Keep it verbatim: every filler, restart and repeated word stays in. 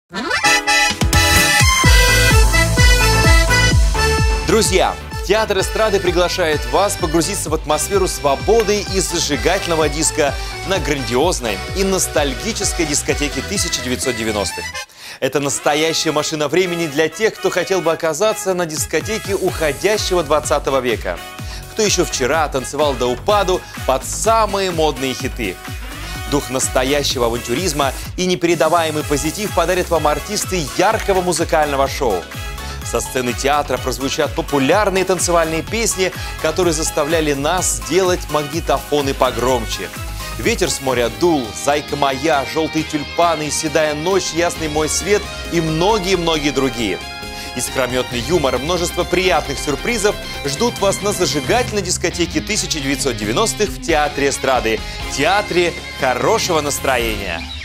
Друзья, театр эстрады приглашает вас погрузиться в атмосферу свободы и зажигательного диска на грандиозной и ностальгической дискотеке тысяча девятьсот девяностых. Это настоящая машина времени для тех, кто хотел бы оказаться на дискотеке уходящего двадцатого века. Кто еще вчера танцевал до упаду под самые модные хиты. Дух настоящего авантюризма и непередаваемый позитив подарят вам артисты яркого музыкального шоу. Со сцены театра прозвучат популярные танцевальные песни, которые заставляли нас делать магнитофоны погромче. «Ветер с моря дул», «Зайка моя», «Желтые тюльпаны», «Седая ночь», «Ясный мой свет» и многие-многие другие. Искрометный юмор и множество приятных сюрпризов ждут вас на зажигательной дискотеке тысяча девятьсот девяностых в Театре эстрады, театре хорошего настроения.